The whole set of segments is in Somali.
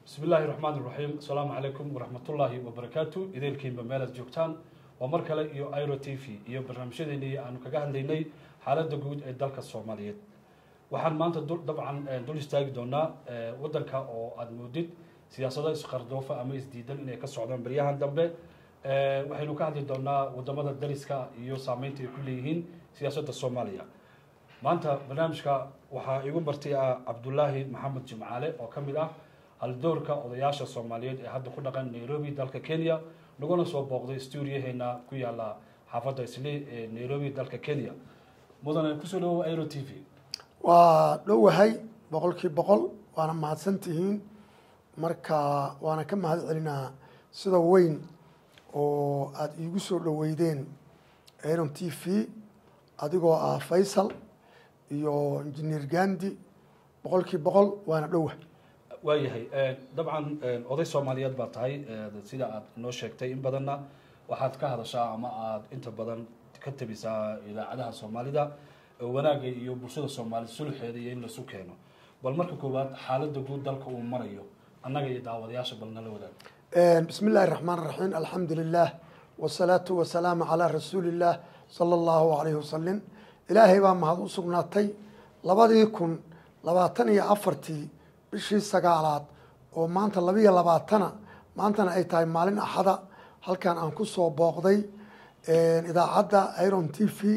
بسم الله الرحمن الرحيم السلام عليكم ورحمة الله وبركاته إذا الكين بمالة جوكتان ومركلة يو ايرو تي في يو برنامجيني أنو كجهل ليني حالة دجود الدلك الصومالية وحن ما أنت طبعا دول يستاج دونا ودلك أو المدد سياسة إسقاردوفة أما إسديدا إن كالسعودان بريان دمبه وحنو كهل دونا ودمada dariska iyo saameynta ay ku leeyihiin siyaasadda Soomaaliya maanta barnaamijka waxa igu martay Cabdullaahi Maxamed Jimcaale oo kamid ah haldoorka odayaasha Soomaaliyeed ee hadda ku dhaqan Nairobi dalka Kenya naguna soo booqday studio-heena ku yaala xaafadda Islii ee Nairobi dalka Kenya mudane ku soo dhaw Airo TV waa dhowahay boqolkiiba boqol waana mahadsantihiin marka waana ka mahad celinaa sida weyn oo aad iigu soo dhaweydeen Airo TV adigoo ah Faisal iyo Engineer Gandhi boqolkiiba boqol waana dhowahay waayahay dabcan oday Soomaaliyeed baa tahay sida aad noo sheegtay in badanna waxaad ka hadashaa ama aad inta badan ka tabisaa idaacadaha Soomaalida wanaaga iyo bulshada Soomaaliyeed sulxeeda iyo in la sukeeno bal marka koobaad xaaladda guud dalka uu marayo annaga iyo daawadayaasha balna la wadaag بسم الله الرحمن الرحيم الحمد لله والصلاة والسلام على رسول الله صلى الله عليه وسلم إلهي بام هذا سقناتي لباديكم لباتني أفرتي بشي سقالات وما أنت لبيه لباتنا ما أنت أي تايم مالين أحدا هل كان أنكسو باقضي إذا عدى أيرون تيفي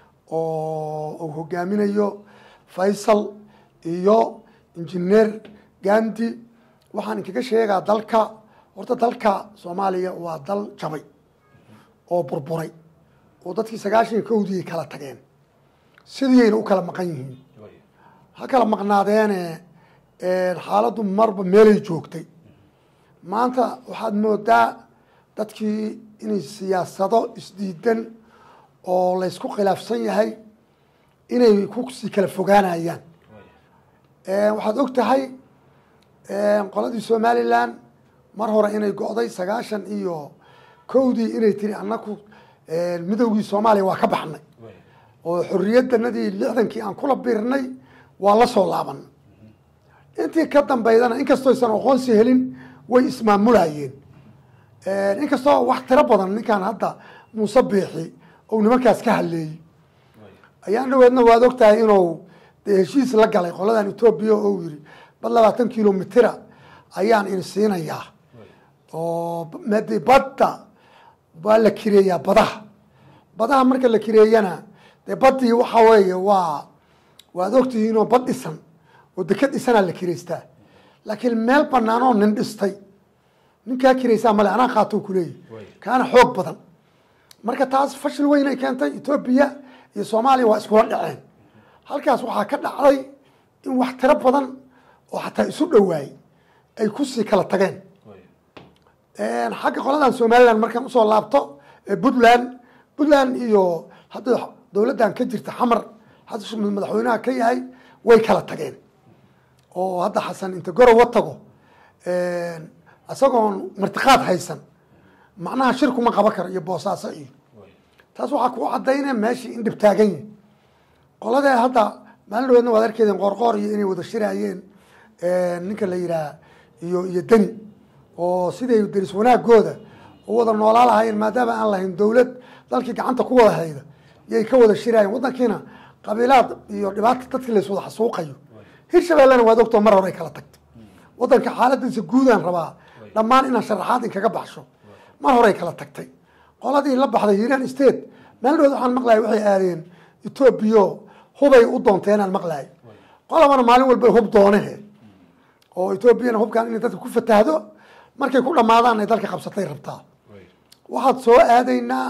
أو جامين يو فيصل يو إنجنير جاندي وحن كشيء دالكا horta dalka Soomaaliya waa dal jabay oo burburay oo dadkii 90 kala tageen sidii ay u kala maqan yihiin ha kala maqnaadeen xaaladdu marba meelay joogtay maanta waxaad moodaa dadkii inay siyaasado isdiidan oo la isku khilaafsan yahay inay ku sii kala fogaanayaan waxaad og tahay qoladii Somaliland mar hore inay go'day 90 inay tiri annaku midowgii Soomaaliya waa ka baxnay oo xorriyaddanadii 60kii aan kula biirnay waa la soo laaban intii ka dambeydana inkastoo aysan aqoonsi helin way ismaamulayeen inkastoo wax tiro badan ninkan hadda Muuse Biixi oo nimankaas ka hadleeyay ayaan dhaweedna waad ogtahay inuu heshiis la galay qoladan Itoobiya oo yiri bal 20 kiiloomitir ayaan in siinayaa oo madi badda baa la kireeyaa badaha marka la kireeyana de badii waxa weeye waad ogtihiin oo bad dhisan oo dekad dhisan la kireystaa laakiin meel banaan oo nin dhistay ninka kireysaa male anaa qaato ku leeyahay kaana xoog badan marka taas fashil weyn ay keentay Itoobiya iyo Soomaaliya waa isku dhaceen halkaas waxaa ka dhacday in wax tiro badan oo xataa isu dhawaay ay ku sii kala tageen xagga qoladan Somaliland markaan usoo laabto Puntland iyo hadda dawladdan ka jirta xamar hadda madaxweynaha ka yahay way kala tageen oo hadda Xasan inta gorow tago asagoon martiqaad haysan macnaha shirku ma qaban karo iyo boosaaso iyo taas waxaa ku cadeynaya meeshii in dib taagan yahay qolada hadda maalin dhoweedna waad arkeedeen qoorqoor iyo inay wada shirayeen ninka la yiraahdo iyo dani oo siday daris wanaagooda oo wada noolaa lahaayeen maadaama aan lahayn dawlad dalkii gacanta ku wada hayda yay ka wada shirayeen wadankiina qabiilad iyo dhibaato dadkii la soo xasuuqayo Hirshabeellana waad ogtoo mar hore kala tagtay wadanka xaaladiisa guudaan rabaa dhammaan inaan sharaxaad in kaga baxsho mar hore kala tagtay qoladii la baxday Hiiraan State meel dhow waxaan maqlaay waxay aadeen Itoobiya hubay u doonteen aan maqlaay qolabana maalin walba hub doonee oo Itoobiyana hubkan in dadka ku fatahdo markay ku dhamaadaan ay dalka qabsatay rabtaa waxaad soo aadaynaa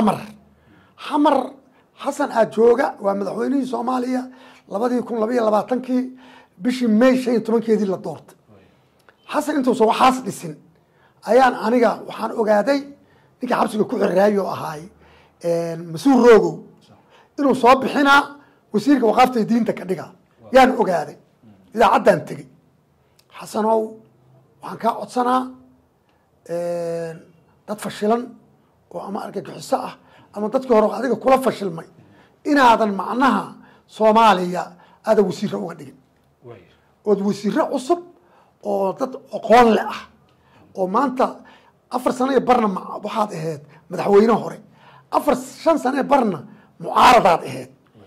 xamar Xasan Ajooga waa madaxweynihii Soomaaliya 2022kii bishii May 15keedii la doortay Xasan intuu soo waxaas dhisin ayaan aniga waxaan ogaaday ninka xabsiga ku xiraayo ahaay masuul roogo inuu soo bixinaa wasiirka waqaafta diinta ka dhiga yaan ogaaday idaacadan tagay xasanow waxaan ka codsanaa dad fashilan oo ama argagixiso ah ama dadkii hore adiga kula fashilmay inaadan macnaha Soomaaliya aad wasiir uga dhigin oo wasiir cusub oo dad aqoon le ah oo maanta 4 sano iyo barna waxaad ahayd madaxweyne hore 5 sano barna mucaaradaad ahayd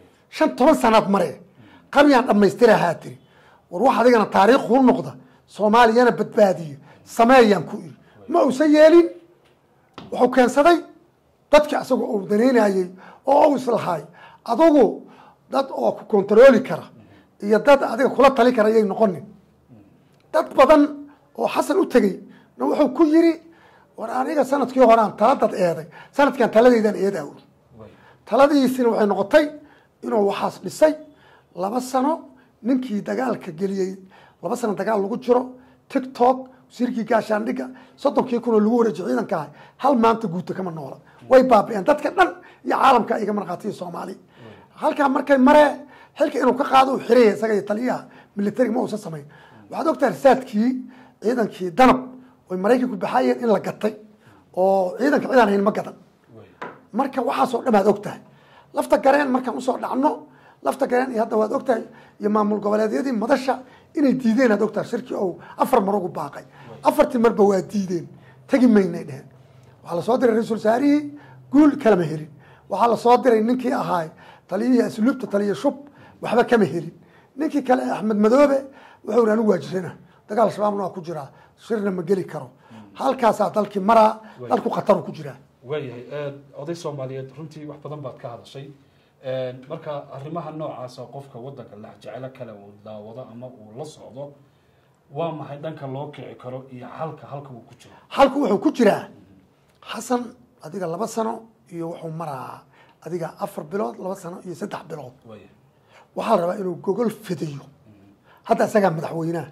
15 sanaad mare qabyaan dhamaystirahaa tiri war wax adigana taariikh u noqda Soomaaliyana badbaadiyo sameeyaan ku iri ma uusan yeelin wuxuu keensaday dadka asagoo uu daneynayay oo uu islahay adugu dad oo ku kontrooli kara iyo dad adiga kula tali kara ayay noqonin dad badan oo xasan u tagay wuxuu ku yiri war aniga sanadkii hore aan taladad eeday sanadkan taladaydan eedaa taladiisina waxay noqotay inuu waxaas dhisay 2 sano ninkii dagaalka geliyay 2 sano dagaal lagu jiro TikTok sirkii gaashaandhiga 30 kun oo lagu wareejiyay ciidanka hal maanta guuta kama noola way baabeen dadka dhan iyo caalamka iga marqaatay Soomaali halka markay mare xilka inuu ka qaado xirey isaga taliyaha military ma uusan sameyn waxaad ogtahay risaadkii ciidankii danab oo Mareykanka ku baxayeen in la gatay oo ciidanka ciidan ahayn ma gadan marka waxaas oo dhamaad ogtahay lafta gareen markaan usoo dhacno lafta gareen iyo hadda waad ogtahay iyo maamul goboleedyadii madasha inay diideen aad ogtahay shirki oo 4 mar ugu baaqay 4 marba waa diideen tagi maynay dheen waxa la soo diray raiisul wasaarihi guul kala ma helin waxa la soo diray ninkii ahaay taliyihii asluubta taliye shub waxba kama helin ninkii kale Axmed Madoobe wuxuu raanu waajirana dagaal shabaabna waa ku jira shirna ma geli karo halkaas dalkii mara dalku qatar ku jira waayahay oday Soomaaliyeed runtii wax badan baad ka hadashay marka arrimaha noocaas ah qofka wadanka la jecel kale uu daawado ama uu la socdo waa maxay dhanka loo kici karo iyo halka uu ku jiro halku wuxuu ku jiraa xasan adiga 2 sano iyo wuxuu maraa adiga 4 bilood 2 sano iyo 3 bilood waxa la rabaa inuu gogol fidiyo hadda isaga madaxweynaha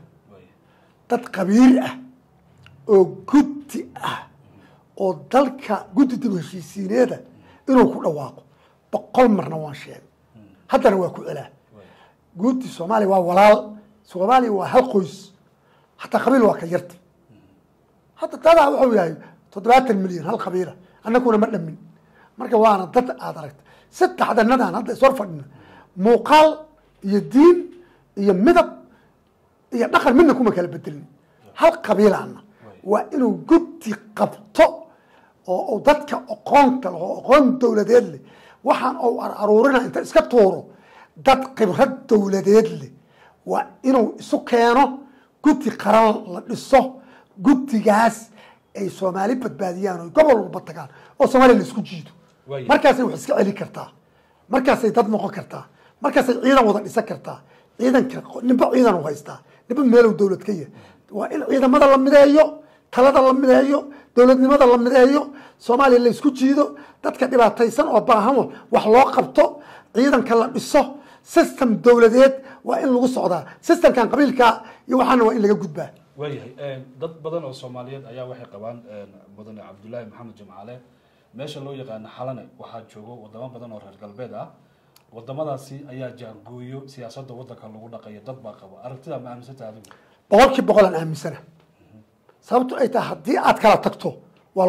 dad qabiir ah oo guddi ah oo dalka guddi dib heshiisiineeda inuu ku dhawaaqo 100 marna waan sheegay haddana waa ku celaa guddi Soomaali waa walaal Soomaali waa hal qoys hatta qabiil waa ka yarta hatta tada wuxuu yahay 7 milyan hal qabiila annaguna ma dhamin marka waana dad aad aragtay saddexdanadaan hadda soo fadhina muuqaal iyo diin iyo midab iyo dhaqan midna kuma kala bedelin hal qabiilana waa inuu guddi qabto oo dadka aqoonta oo aqoon dawladeed leh waxaan oo aruurina inta iska tuuro dad khibrad dawladeed leh waa inuu isu keeno guddi qaran la dhiso guddigaas ay Soomaali badbaadiyaan oo gobol walba tagaan oo Soomaali la isku jiido markaas ay wax iska celi kartaa markaas ay dad noqon kartaa markaas ay ciidan wada dhisan kartaa ciidanka ninba ciidan u haystaa ninba meel uu dawlad ka yahay waa in ciidamada la mideeyo talada la mideeyo dawladnimada la mideeyo Soomaaliya la isku jiido dadka dhibaataysan oo baahan wax loo qabto ciidanka la dhiso system dawladeed waa in lagu socdaa systemkan qabiilka iyo waxaana waa in laga gudbaa waayahay dad badan oo Soomaaliyeed ayaa waxay qabaan badan Cabdullaahi Maxamed Jimcaale meesha loo yaqaan xalane waxaa joogo wadamo badan oo reer galbeed ah wadamadaasi ayaa jaangooyo siyaasadda wadanka lagu dhaqayo dad baa qaba aragtida ma aaminsantahay adigu 100% aan aaminsana sababtu ay tahay haddii aad kala tagto waa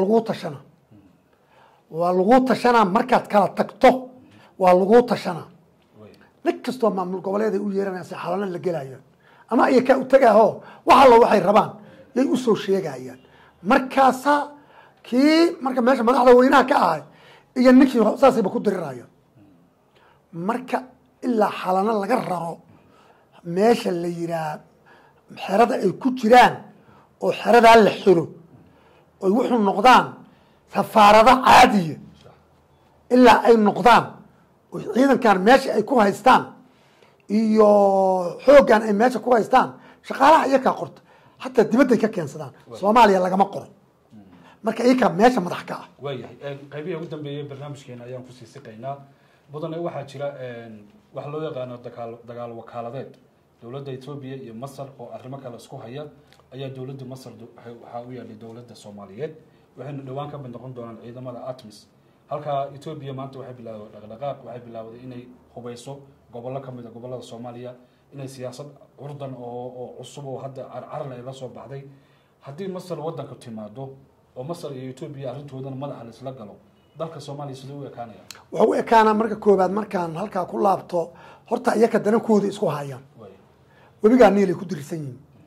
lagu tashana markaad kala tagto waa lagu tashana nin kastoo maamul goboleed ay u yeeranaysa xalana la gelayo ama ay ka u tagaaho waxa la waxay rabaan yay u soo sheegayaan markaasa kii marka meesha madaxda weynaha ka ahay iyo ninkii saasayba ku dirirayaan marka ilaa xalana laga raro meesha la yiraa xerada ay ku jiraan oo xerada la xiro oo wuxuu noqdaan safaarada caadiya ilaa ay noqdaan oo ciidankan meesha ay ku haystaan iyo xoogan ay meesha ku haystaan shaqaalaha iyaga qorta hatta dibadda ka keensadaan Soomaaliya lagama qoro marka iyaga meesha madax ka ah waayahay qaybiga ugu dambeeyay barnaamijkeena ayaan ku sii siqaynaa badan waxaa jira wax loo yaqaan dagaal wakaaladeed dawladda Itoobiya iyo Masar oo arrimo kale isku haya ayaa dawladda Masar waxa uu yahay dawladda Soomaaliyeed waxayna dhawaan ka mid noqon doonaan ciidamada ATMIS halka Itoobiya maanta waxay bilaawday dhaqdhaqaaq waxay bilaawday inay hubeyso gobollo ka mid ah gobollada Soomaaliya inay siyaasad urdan oo cusub oo hadda carcar la soo baxday haddii Masar wadanka timaado oo Masar iyo Itoobiya arrintoodana madaxa la isla galo dalka Soomaaliya sidoo u ekaanaya wuxuu ekaana marka koobaad markaan halka ku laabto horta iyaga danankooda isku hayaan webiga Niil ku dirsan yihiin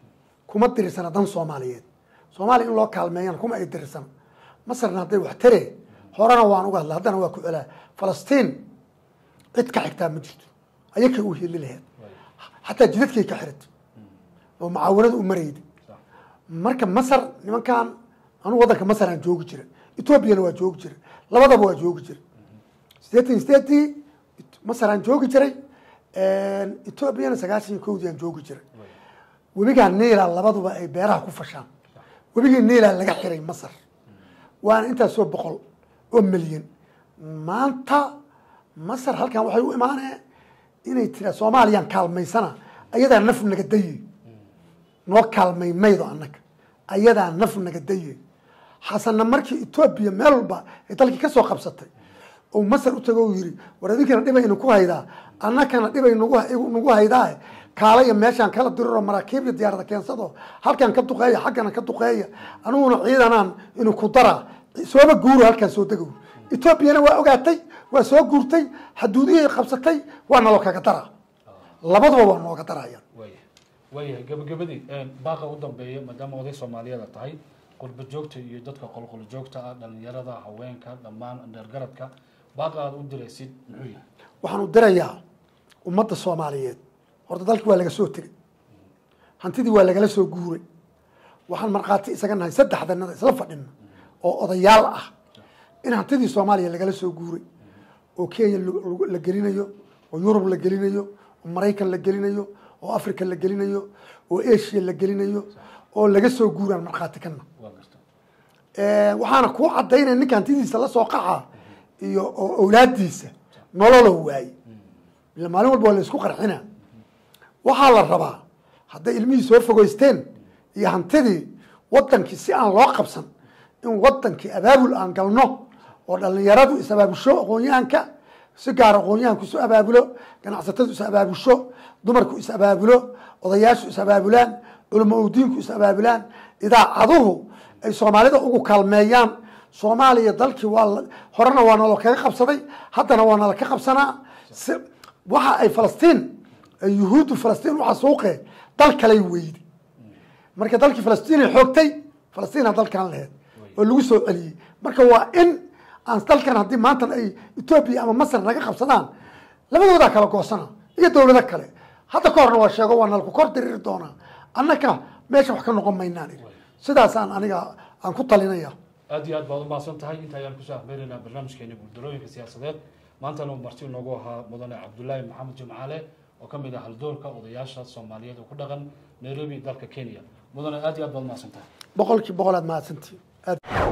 kuma dirirsana dan soomaaliyeed soomaaliya in loo kaalmeeyana kuma ay dirirsana masarna hadday wax tare horena waan uga hadla haddana waa ku celaa falastiin cid ka xigtaa ma jirto ayakay u heli laheed xataa jidadkay ka xiratay oo mucaawanada u marayda marka masar nimankan anugu waddanka masar aan joogi jira etoobiyana waa joogi jira labadaba waa joogi jira sideetii masar aan joogi jiray etoobiyana 91 aan joogi jiray webigaa niila labaduba ay beeraha ku fashaan webigii niila laga xiray masar waana intaasoo 100 oo milyan maanta masar halkan waxay u imaaneen inay tira soomaaliyaan kaalmaysana ayadaa naf naga dayey noo kaalmay maydo annaga ayadaa naf naga dayey xasanna markii etoobiya meel walba ay dalkii ka soo qabsatay oo masar u tago yiri war adinkana dhibaynu ku haydaa annakana dhibay nagu haydaa kaalaya meeshaan kala diriro maraakiib iyo diyaarada keensado halkan ka duqeeya xaggana ka duqeeya anuguna ciidanaan inuu ku daraa sooba guuro halkan soo degow etoobiyana waa ogaatay waa soo guurtay xaduudihii qabsatay waa naloo kaga daraa labaduba waa nooga darayaan waayahay gabagabadii baaqa u dambeeya maadaama oday soomaaliyeed tahay qurba joogta iyo dadka qolqol joogta ah dhalinyarada haweenka dhammaan dheergaradka baaqa aad u diraysid muxuu yahay waxaan u dirayaa ummadda soomaaliyeed horta dalkii waa laga soo tegay hantidii waa lagala soo guuray waxaan markhaati isaga nahay saddexdanada isla fadhina oo odayaal ah in hantidii soomaaliya lagala soo guuray oo kenya la gelinayo oo yurub la gelinayo oo maraykan la gelinayo oo africa la gelinayo oo asia la gelinayo oo laga soo guuraan markhaati kana waxaana kuu cadaynaya ninka hantidiisa la soo qaxa iyo awlaadiisa nololo waaye ila maalin walba waa la isku qarxina waxaa la rabaa hadday ilmihii soo fogeysteen iyo hantidii wadankii si aan loo qabsan in wadankii abaabul aan galno oo dhalinyaradu is abaabusho aqoonyahanka si gaar aqoonyahanku isu abaabulo ganacsatadu is abaabusho dumarku is abaabulo odayaashu is abaabulaan culamo diinku is abaabulaan idaacaduhu ay soomaalida ugu kaalmeeyaan soomaaliya dalkii waa horena waa nalo kaga qabsaday haddana waa nala ka qabsanaa waxa ay falastiin ay yuhuuddu falastiin u xasuuqeen dal kalay weydi marka dalkii falastiin ay xoogtay falastiin dalkan lahayd oo lagu soo celiyey marka waa in aan dalkan haddii maanta ay etoobiya ama masar naga qabsadaan labadoodaa kala goosana iyo dowlado kale hadda ka horna waa sheego waa nalku kor diriri doonaa annaka meesha wax ka noqon maynaan sidaasaan aniga aan ku talinaya aad iyo aad baad u mahadsan tahay inta ayaan kusoo ahmeynayna barnaamijkeena guuldarooyinka siyaasadeed maantana uu marti noogu ahaa mudane cabdullaahi maxamed jimcaale oo ka mid ah haldoorka odayaasha soomaaliyeed oo ku dhaqan nairobi dalka kenya mudane aad iyo aad baad u mahadsan tahay 100% aad mahadsantihiin